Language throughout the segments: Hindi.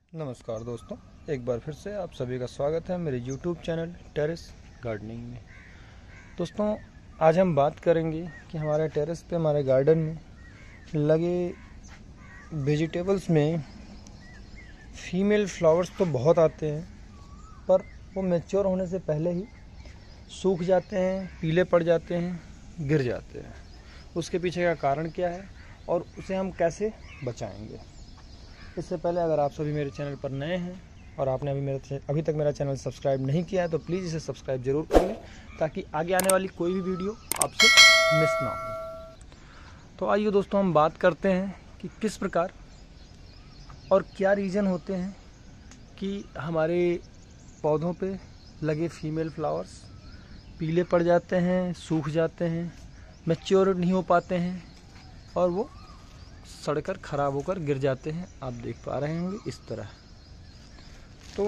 नमस्कार दोस्तों, एक बार फिर से आप सभी का स्वागत है मेरे YouTube चैनल टेरेस गार्डनिंग में। दोस्तों, आज हम बात करेंगे कि हमारे टेरेस पे, हमारे गार्डन में लगे वेजिटेबल्स में फीमेल फ्लावर्स तो बहुत आते हैं, पर वो मैच्योर होने से पहले ही सूख जाते हैं, पीले पड़ जाते हैं, गिर जाते हैं। उसके पीछे का कारण क्या है और उसे हम कैसे बचाएंगे? इससे पहले अगर आप सभी मेरे चैनल पर नए हैं और आपने अभी तक मेरा चैनल सब्सक्राइब नहीं किया है तो प्लीज़ इसे सब्सक्राइब ज़रूर कर लें, ताकि आगे आने वाली कोई भी वीडियो आपसे मिस ना हो। तो आइए दोस्तों, हम बात करते हैं कि किस प्रकार और क्या रीज़न होते हैं कि हमारे पौधों पे लगे फीमेल फ्लावर्स पीले पड़ जाते हैं, सूख जाते हैं, मैच्योर नहीं हो पाते हैं और वो सड़कर ख़राब होकर गिर जाते हैं। आप देख पा रहे होंगे इस तरह। तो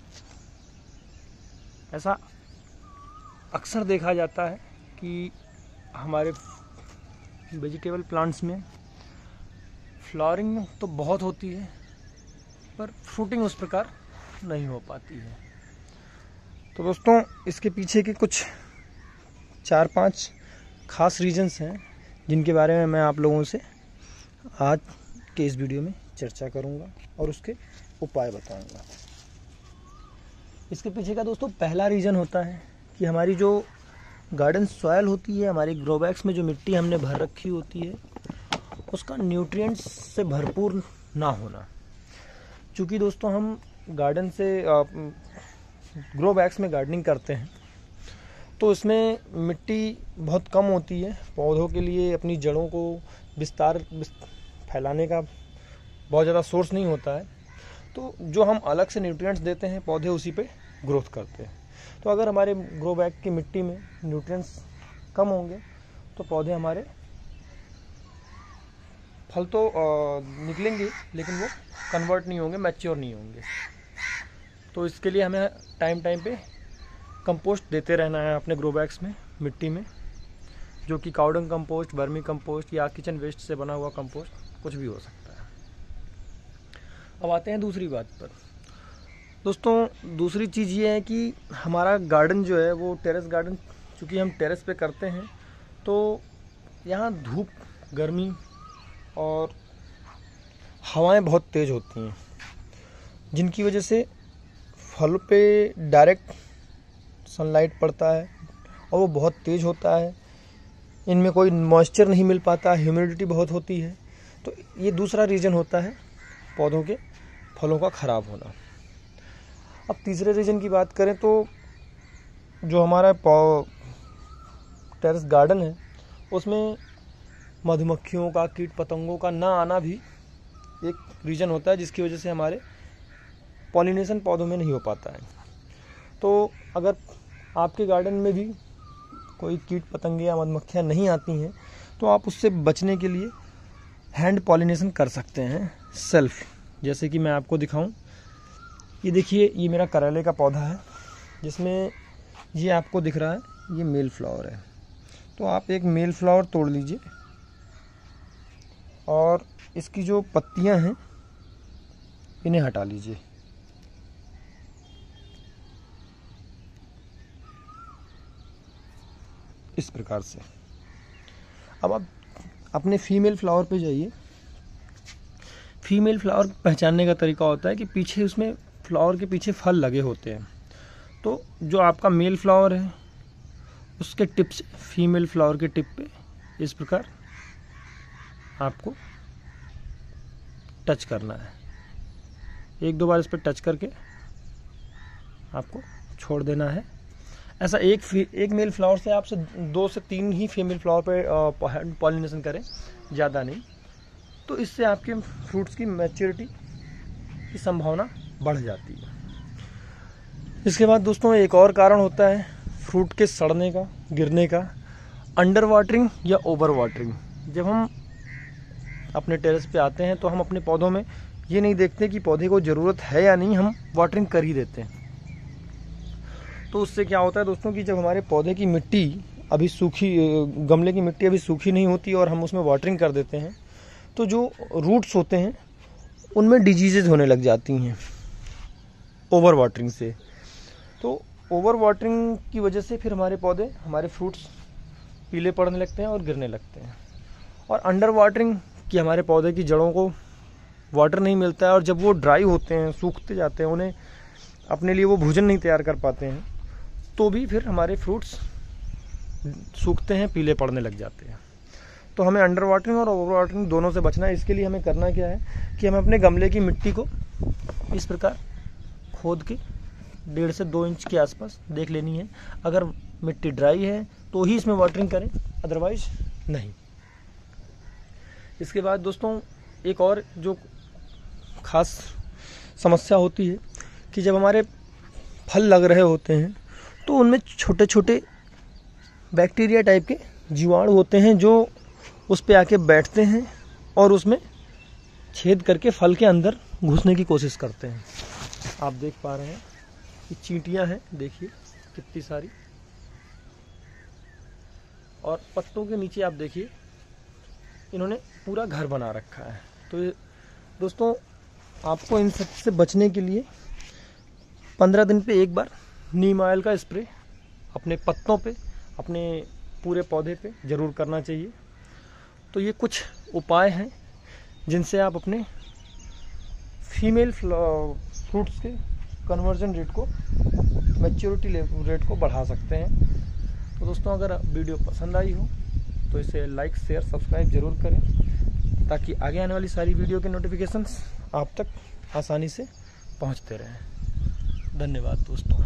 ऐसा अक्सर देखा जाता है कि हमारे वेजिटेबल प्लांट्स में फ्लावरिंग तो बहुत होती है, पर फ्रूटिंग उस प्रकार नहीं हो पाती है। तो दोस्तों, इसके पीछे के कुछ 4-5 खास रीजंस हैं, जिनके बारे में मैं आप लोगों से आज के इस वीडियो में चर्चा करूंगा और उसके उपाय बताऊंगा। इसके पीछे का दोस्तों पहला रीज़न होता है कि हमारी जो गार्डन सॉयल होती है, हमारी ग्रो बैग्स में जो मिट्टी हमने भर रखी होती है, उसका न्यूट्रिएंट्स से भरपूर ना होना। चूँकि दोस्तों हम गार्डन से ग्रो बैग्स में गार्डनिंग करते हैं, तो इसमें मिट्टी बहुत कम होती है। पौधों के लिए अपनी जड़ों को फैलाने का बहुत ज़्यादा सोर्स नहीं होता है, तो जो हम अलग से न्यूट्रिएंट्स देते हैं, पौधे उसी पे ग्रोथ करते हैं। तो अगर हमारे ग्रो बैग की मिट्टी में न्यूट्रिएंट्स कम होंगे तो पौधे हमारे फल तो निकलेंगे, लेकिन वो कन्वर्ट नहीं होंगे, मैच्योर नहीं होंगे। तो इसके लिए हमें टाइम पे कंपोस्ट देते रहना है अपने ग्रो बैग्स में, मिट्टी में, जो कि काउडंग कंपोस्ट, वर्मी कंपोस्ट या किचन वेस्ट से बना हुआ कंपोस्ट, कुछ भी हो सकता है। अब आते हैं दूसरी बात पर। दोस्तों, दूसरी चीज़ ये है कि हमारा गार्डन जो है वो टेरेस गार्डन, चूँकि हम टेरेस पे करते हैं, तो यहाँ धूप, गर्मी और हवाएं बहुत तेज़ होती हैं, जिनकी वजह से फल पे डायरेक्ट सनलाइट पड़ता है और वो बहुत तेज़ होता है। इनमें कोई मॉइस्चर नहीं मिल पाता, ह्यूमिडिटी बहुत होती है। तो ये दूसरा रीज़न होता है पौधों के फलों का ख़राब होना। अब तीसरे रीज़न की बात करें तो जो हमारा टेरेस गार्डन है, उसमें मधुमक्खियों का, कीट पतंगों का ना आना भी एक रीज़न होता है, जिसकी वजह से हमारे पॉलिनेशन पौधों में नहीं हो पाता है। तो अगर आपके गार्डन में भी कोई कीट पतंगे या मधुमक्खियाँ नहीं आती हैं, तो आप उससे बचने के लिए हैंड पॉलिनेशन कर सकते हैं सेल्फ। जैसे कि मैं आपको दिखाऊं, ये देखिए, ये मेरा करेले का पौधा है, जिसमें ये आपको दिख रहा है, ये मेल फ्लावर है। तो आप एक मेल फ्लावर तोड़ लीजिए और इसकी जो पत्तियां हैं इन्हें हटा लीजिए। इस प्रकार से। अब आप अपने फीमेल फ्लावर पे जाइए। फीमेल फ्लावर पहचानने का तरीका होता है कि पीछे उसमें फ्लावर के पीछे फल लगे होते हैं। तो जो आपका मेल फ्लावर है, उसके टिप से फीमेल फ्लावर के टिप पे इस प्रकार आपको टच करना है। 1-2 बार इस पर टच करके आपको छोड़ देना है। ऐसा एक मेल फ्लावर से आपसे 2 से 3 ही फीमेल फ्लावर पे पॉलिनेशन करें, ज़्यादा नहीं। तो इससे आपके फ्रूट्स की मैच्योरिटी की संभावना बढ़ जाती है। इसके बाद दोस्तों, एक और कारण होता है फ्रूट के सड़ने का, गिरने का, अंडर वाटरिंग या ओवर वाटरिंग। जब हम अपने टेरेस पे आते हैं तो हम अपने पौधों में ये नहीं देखते कि पौधे को ज़रूरत है या नहीं, हम वाटरिंग कर ही देते हैं। तो उससे क्या होता है दोस्तों कि जब हमारे पौधे की मिट्टी अभी सूखी, गमले की मिट्टी अभी सूखी नहीं होती और हम उसमें वाटरिंग कर देते हैं, तो जो रूट्स होते हैं उनमें डिजीज़ेज होने लग जाती हैं। ओवर वाटरिंग से। तो ओवर वाटरिंग की वजह से फिर हमारे पौधे, हमारे फ्रूट्स पीले पड़ने लगते हैं और गिरने लगते हैं। और अंडर वाटरिंग कि हमारे पौधे की जड़ों को वाटर नहीं मिलता है, और जब वो ड्राई होते हैं, सूखते जाते हैं, उन्हें अपने लिए वो भोजन नहीं तैयार कर पाते हैं, तो भी फिर हमारे फ्रूट्स सूखते हैं, पीले पड़ने लग जाते हैं। तो हमें अंडर वाटरिंग और ओवर वाटरिंग दोनों से बचना है। इसके लिए हमें करना क्या है कि हमें अपने गमले की मिट्टी को इस प्रकार खोद के 1.5 से 2 इंच के आसपास देख लेनी है। अगर मिट्टी ड्राई है तो ही इसमें वाटरिंग करें, अदरवाइज नहीं। इसके बाद दोस्तों एक और जो खास समस्या होती है कि जब हमारे फल लग रहे होते हैं तो उनमें छोटे छोटे बैक्टीरिया टाइप के जीवाणु होते हैं जो उस पे आके बैठते हैं और उसमें छेद करके फल के अंदर घुसने की कोशिश करते हैं। आप देख पा रहे हैं कि चींटियां हैं, देखिए कितनी सारी, और पत्तों के नीचे आप देखिए इन्होंने पूरा घर बना रखा है। तो ये दोस्तों आपको इन सब से बचने के लिए 15 दिन पे एक बार नीम ऑयल का स्प्रे अपने पत्तों पे, अपने पूरे पौधे पे ज़रूर करना चाहिए। तो ये कुछ उपाय हैं जिनसे आप अपने फीमेल फ्रूट्स के कन्वर्जन रेट को, मैच्योरिटी रेट को बढ़ा सकते हैं। तो दोस्तों अगर वीडियो पसंद आई हो तो इसे लाइक, शेयर, सब्सक्राइब ज़रूर करें ताकि आगे आने वाली सारी वीडियो के नोटिफिकेशंस आप तक आसानी से पहुंचते रहें। धन्यवाद दोस्तों।